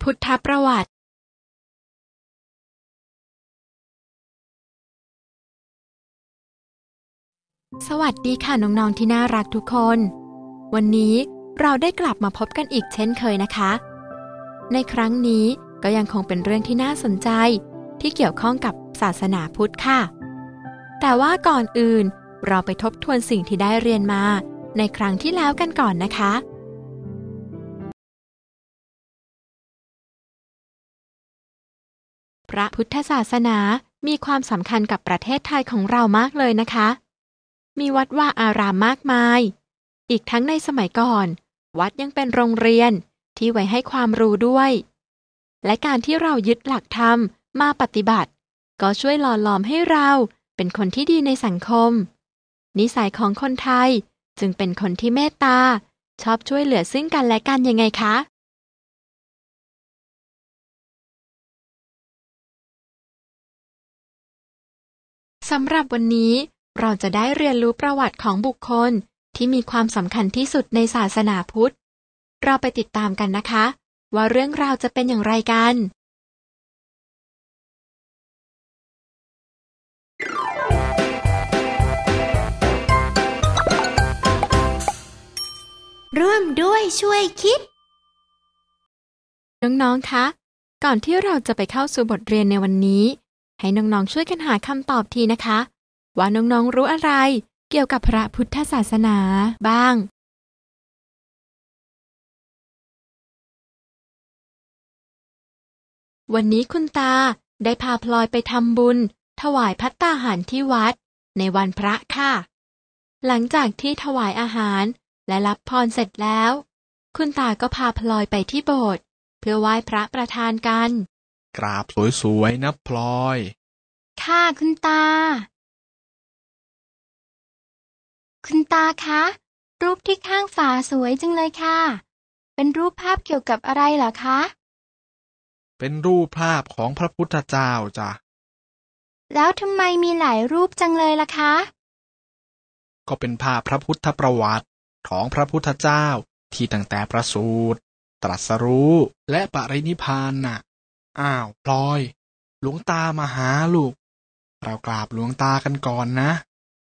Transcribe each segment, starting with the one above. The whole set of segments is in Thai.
พุทธประวัติสวัสดีค่ะน้องๆที่น่ารักทุกคนวันนี้เราได้กลับมาพบกันอีกเช่นเคยนะคะในครั้งนี้ก็ยังคงเป็นเรื่องที่น่าสนใจที่เกี่ยวข้องกับศาสนาพุทธค่ะแต่ว่าก่อนอื่นเราไปทบทวนสิ่งที่ได้เรียนมาในครั้งที่แล้วกันก่อนนะคะพระพุทธศาสนามีความสำคัญกับประเทศไทยของเรามากเลยนะคะมีวัดวาอารามมากมายอีกทั้งในสมัยก่อนวัดยังเป็นโรงเรียนที่ไว้ให้ความรู้ด้วยและการที่เรายึดหลักธรรมมาปฏิบัติก็ช่วยหล่อหลอมให้เราเป็นคนที่ดีในสังคมนิสัยของคนไทยจึงเป็นคนที่เมตตาชอบช่วยเหลือซึ่งกันและกันยังไงคะสำหรับวันนี้เราจะได้เรียนรู้ประวัติของบุคคลที่มีความสำคัญที่สุดในศาสนาพุทธเราไปติดตามกันนะคะว่าเรื่องราวจะเป็นอย่างไรกันร่วมด้วยช่วยคิดน้องๆคะก่อนที่เราจะไปเข้าสู่บทเรียนในวันนี้ให้น้องๆช่วยกันหาคำตอบทีนะคะว่าน้องๆรู้อะไรเกี่ยวกับพระพุทธศาสนาบ้างวันนี้คุณตาได้พาพลอยไปทำบุญถวายภัตตาหารที่วัดในวันพระค่ะหลังจากที่ถวายอาหารและรับพรเสร็จแล้วคุณตาก็พาพลอยไปที่โบสถ์เพื่อไหว้พระประธานกันกราบสวยๆนะพลอยค่ะคุณตาคุณตาคะรูปที่ข้างฝาสวยจังเลยค่ะเป็นรูปภาพเกี่ยวกับอะไรเหรอคะเป็นรูปภาพของพระพุทธเจ้าจ้ะแล้วทำไมมีหลายรูปจังเลยล่ะคะก็เป็นภาพพระพุทธประวัติของพระพุทธเจ้าที่ตั้งแต่ประสูติตรัสรู้และปรินิพพานน่ะอ้าวพลอยหลวงตามาหาลูกเรากราบหลวงตากันก่อนนะ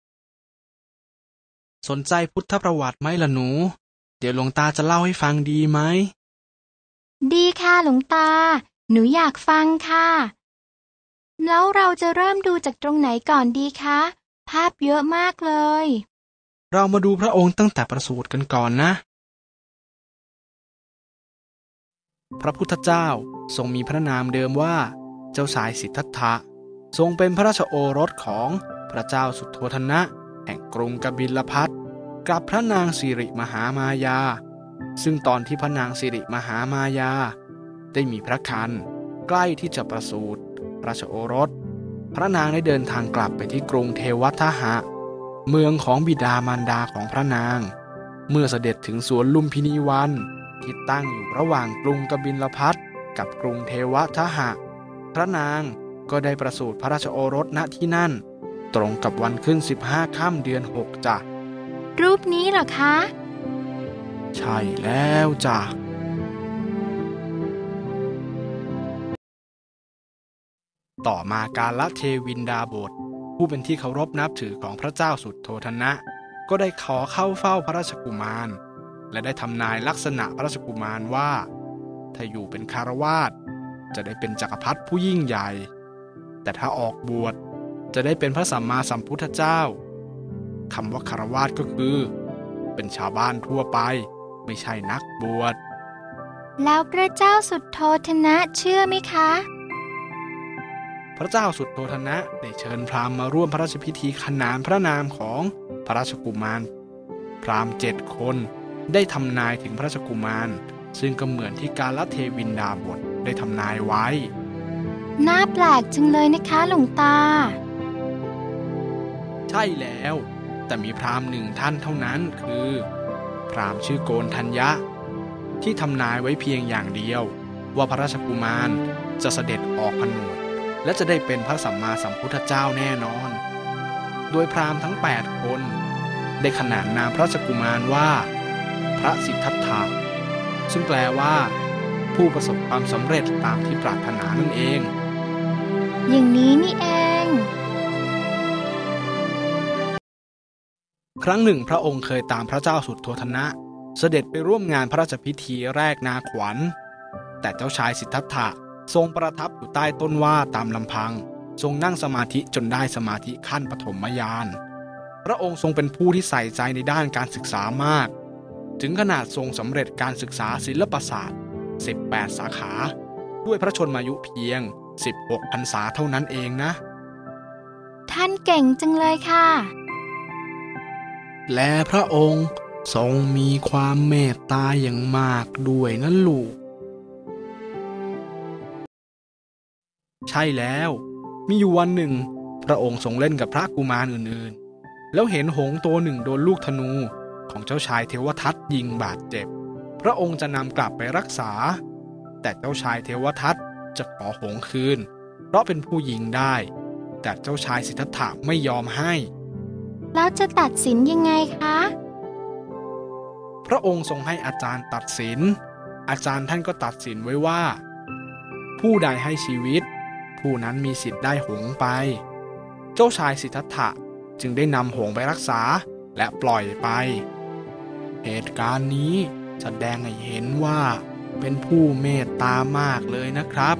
สนใจพุทธประวัติไหมล่ะหนูเดี๋ยวหลวงตาจะเล่าให้ฟังดีไหมดีค่ะหลวงตาหนูอยากฟังค่ะแล้วเราจะเริ่มดูจากตรงไหนก่อนดีคะภาพเยอะมากเลยเรามาดูพระองค์ตั้งแต่ประสูติกันก่อนนะพระพุทธเจ้าทรงมีพระนามเดิมว่าเจ้าชายสิทธัตถะทรงเป็นพระราชโอรสของพระเจ้าสุโธทนะแห่งกรุงกบิลพัสกับพระนางสิริมหามายาซึ่งตอนที่พระนางสิริมหามายาได้มีพระครรภ์ใกล้ที่จะประสูติราชโอรสพระนางได้เดินทางกลับไปที่กรุงเทวทหะเมืองของบิดามารดาของพระนางเมื่อเสด็จถึงสวนลุมพินีวันที่ตั้งอยู่ระหว่างกรุงกบิลพัสกับกรุงเทวทหะพระนางก็ได้ประสูติพระราชโอรสณที่นั่นตรงกับวันขึ้น15 ค่ำเดือน6จ้ะรูปนี้เหรอคะใช่แล้วจ้ะต่อมากาลเทวินดาบทผู้เป็นที่เคารพนับถือของพระเจ้าสุโธทนะก็ได้ขอเข้าเฝ้าพระราชกุมารและได้ทำนายลักษณะพระราชกุมารว่าถ้าอยู่เป็นคฤหัสถ์จะได้เป็นจักรพรรดิผู้ยิ่งใหญ่แต่ถ้าออกบวชจะได้เป็นพระสัมมาสัมพุทธเจ้าคำว่าคฤหัสถ์ก็คือเป็นชาวบ้านทั่วไปไม่ใช่นักบวชแล้วพระเจ้าสุโธทนะเชื่อไหมคะพระเจ้าสุโธทนะได้เชิญพราหมณ์มาร่วมพระราชพิธีขนานพระนามของพระราชกุมารพราหมณ์7 คนได้ทำนายถึงพระราชกุมารซึ่งก็เหมือนที่กาลเทวินดาบทได้ทำนายไว้น่าแปลกจังเลยนะคะหลวงตาใช่แล้วแต่มีพราหมณ์1 ท่านเท่านั้นคือพราหมณ์ชื่อโกณทัญญะที่ทำนายไว้เพียงอย่างเดียวว่าพระราชกุมารจะเสด็จออกผนวดและจะได้เป็นพระสัมมาสัมพุทธเจ้าแน่นอนโดยพราหมณ์ทั้ง8 คนได้ขนานนามพระราชกุมารว่าพระสิทธัตถะซึ่งแปลว่าพผู้ประสบความสำเร็จตามที่ปรารถนานั่นเองอย่างนี้นี่เองครั้งหนึ่งพระองค์เคยตามพระเจ้าสุโธทนะเสด็จไปร่วมงานพระราชพิธีแรกนาขวัญแต่เจ้าชายสิทธัตถะทรงประทับอยู่ใต้ต้นว่าตามลำพังทรงนั่งสมาธิจนได้สมาธิขั้นปฐมญาณพระองค์ทรงเป็นผู้ที่ใส่ใจในด้านการศึกษามากถึงขนาดทรงสำเร็จการศึกษาศิลปศาสตร์18 สาขาด้วยพระชนมายุเพียง16 พรรษาเท่านั้นเองนะท่านเก่งจังเลยค่ะและพระองค์ทรงมีความเมตตาอย่างมากด้วยนะลูกใช่แล้วมีอยู่วันหนึ่งพระองค์ทรงเล่นกับพระกุมารอื่นๆแล้วเห็นหงส์ตัวหนึ่งโดนลูกธนูของเจ้าชายเทวทัตยิงบาดเจ็บพระองค์จะนำกลับไปรักษาแต่เจ้าชายเทวทัตจะขอหงส์คืนเพราะเป็นผู้ยิงได้แต่เจ้าชายสิทธัตถะไม่ยอมให้แล้วจะตัดสินยังไงคะพระองค์ทรงให้อาจารย์ตัดสินอาจารย์ท่านก็ตัดสินไว้ว่าผู้ใดให้ชีวิตผู้นั้นมีสิทธิ์ได้หงส์ไปเจ้าชายสิทธัตถะจึงได้นำหงส์ไปรักษาและปล่อยไปเหตุการณ์นี้แสดงให้เห็นว่าเป็นผู้เมตตามากเลยนะครับ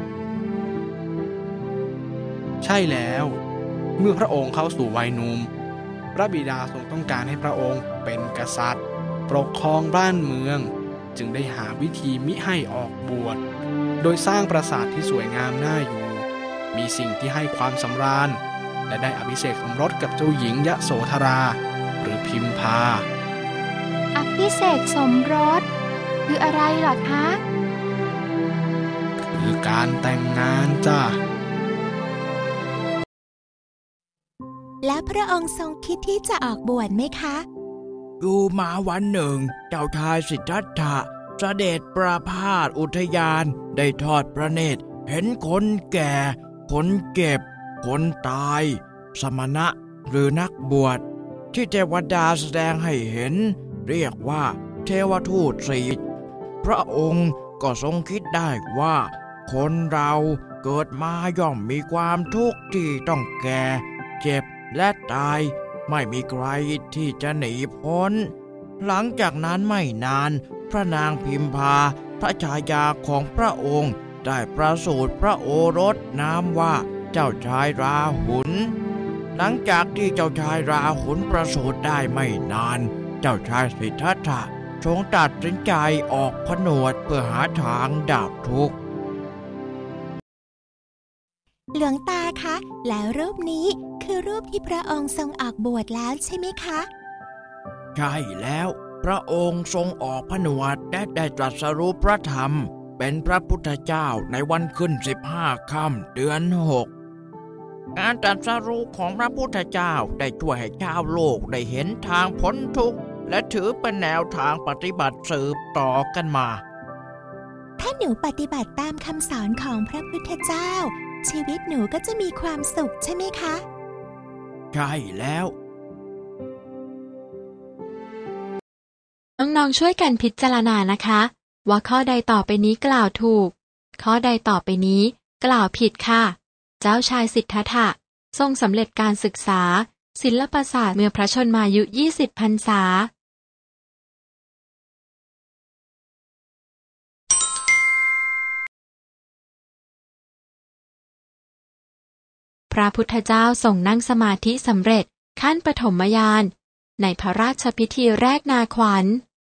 ใช่แล้วเมื่อพระองค์เข้าสู่วัยหนุ่มพระบิดาทรงต้องการให้พระองค์เป็นกษัตริย์ปกครองบ้านเมืองจึงได้หาวิธีมิให้ออกบวชโดยสร้างปราสาทที่สวยงามน่าอยู่มีสิ่งที่ให้ความสำราญและได้อภิเษกสมรสกับเจ้าหญิงยโสธราหรือพิมพาอภิเษกสมรสคืออะไรเหรอคะคือการแต่งงานจ้ะแล้วพระองค์ทรงคิดที่จะออกบวชไหมคะอยู่มาวันหนึ่งเจ้าชายสิทธัตถะเสด็จประพาสอุทยานได้ทอดพระเนตรเห็นคนแก่คนเจ็บคนตายสมณะหรือนักบวชที่เทวดาแสดงให้เห็นเรียกว่าเทวทูตสี่พระองค์ก็ทรงคิดได้ว่าคนเราเกิดมาย่อมมีความทุกข์ที่ต้องแก่เจ็บและตายไม่มีใครที่จะหนีพ้นหลังจากนั้นไม่นานพระนางพิมพาพระชายาของพระองค์ได้ประสูติพระโอรสนามว่าเจ้าชายราหุลหลังจากที่เจ้าชายราหุลประสูติได้ไม่นานเจ้าชายสิทธัตถะทรงตัดสินใจออกผนวดเพื่อหาทางดับทุกข์หลวงตาคะแล้วรูปนี้คือรูปที่พระองค์ทรงออกบวชแล้วใช่ไหมคะใช่แล้วพระองค์ทรงออกผนวดและได้ตรัสรู้พระธรรมเป็นพระพุทธเจ้าในวันขึ้น15 ค่ำเดือน 6การตรัสรู้ของพระพุทธเจ้าได้ช่วยให้ชาวโลกได้เห็นทางพ้นทุกข์และถือเป็นแนวทางปฏิบัติสืบต่อกันมาถ้าหนูปฏิบัติตามคำสอนของพระพุทธเจ้าชีวิตหนูก็จะมีความสุขใช่ไหมคะใช่แล้วน้องๆช่วยกันพิจารณานะคะว่าข้อใดต่อไปนี้กล่าวถูกข้อใดต่อไปนี้กล่าวผิดค่ะเจ้าชายสิทธัตถะทรงสำเร็จการศึกษาศิลปศาสตร์เมื่อพระชนมายุ20 พรรษาพระพุทธเจ้าทรงนั่งสมาธิสำเร็จขั้นปฐมญาณในพระราชพิธีแรกนาขวัญ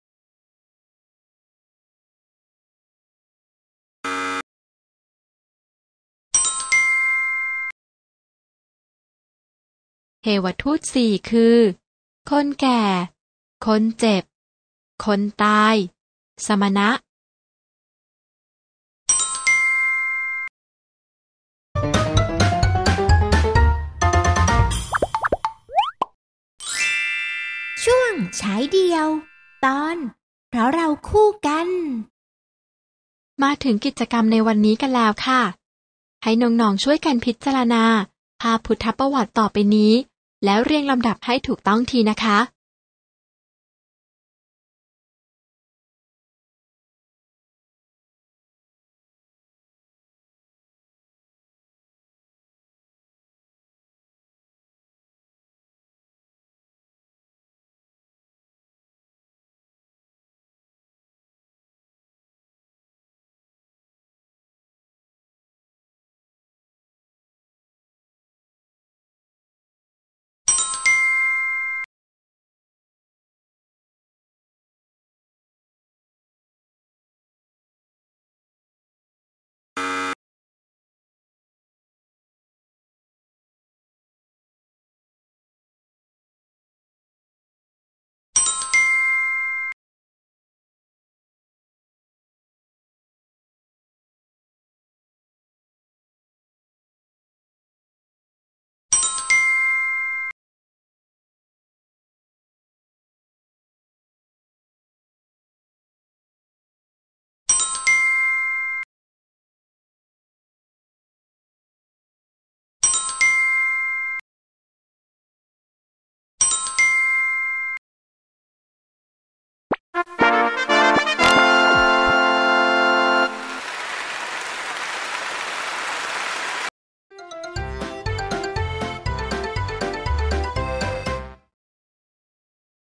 เทวทูตสี่คือคนแก่คนเจ็บคนตายสมณะช่วงฉายเดียวตอนเพราะเราคู่กันมาถึงกิจกรรมในวันนี้กันแล้วค่ะให้น้องๆช่วยกันพิจารณาภาพพุทธประวัติต่อไปนี้แล้วเรียงลำดับให้ถูกต้องทีนะคะ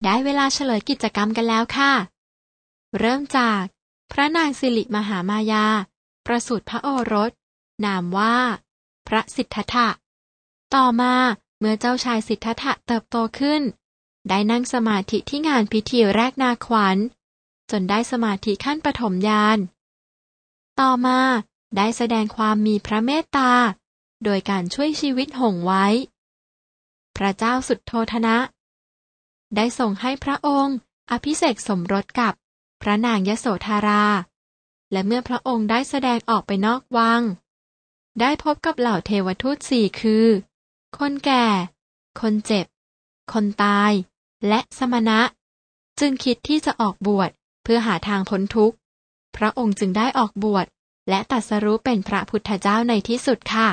ได้เวลาเฉลยกิจกรรมกันแล้วค่ะ เริ่มจากพระนางสิริมหามายาประสูติพระโอรสนามว่าพระสิทธัตถะต่อมาเมื่อเจ้าชายสิทธัตถะเติบโตขึ้นได้นั่งสมาธิที่งานพิธีแรกนาขวัญจนได้สมาธิขั้นปฐมญาณต่อมาได้แสดงความมีพระเมตตาโดยการช่วยชีวิตหงส์ไว้พระเจ้าสุทโธทนะได้ส่งให้พระองค์อภิเษกสมรสกับพระนางยโสธาราและเมื่อพระองค์ได้แสดงออกไปนอกวังได้พบกับเหล่าเทวทูตสี่คือคนแก่คนเจ็บคนตายและสมณะจึงคิดที่จะออกบวชเพื่อหาทางพ้นทุกข์พระองค์จึงได้ออกบวชและตรัสรู้เป็นพระพุทธเจ้าในที่สุดค่ะ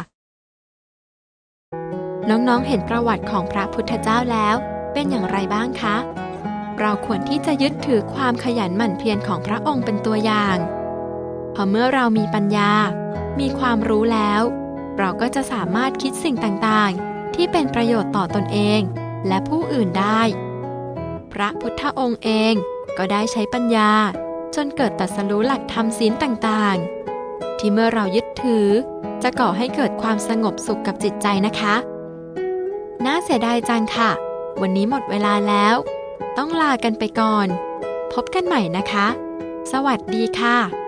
น้องๆเห็นประวัติของพระพุทธเจ้าแล้วเป็นอย่างไรบ้างคะเราควรที่จะยึดถือความขยันหมั่นเพียรของพระองค์เป็นตัวอย่างเพราะเมื่อเรามีปัญญามีความรู้แล้วเราก็จะสามารถคิดสิ่งต่างๆที่เป็นประโยชน์ต่อตนเองและผู้อื่นได้พระพุทธองค์เองก็ได้ใช้ปัญญาจนเกิดตรัสรู้หลักธรรมศีลต่างๆที่เมื่อเรายึดถือจะก่อให้เกิดความสงบสุขกับจิตใจนะคะน่าเสียดายจังค่ะวันนี้หมดเวลาแล้วต้องลากันไปก่อนพบกันใหม่นะคะสวัสดีค่ะ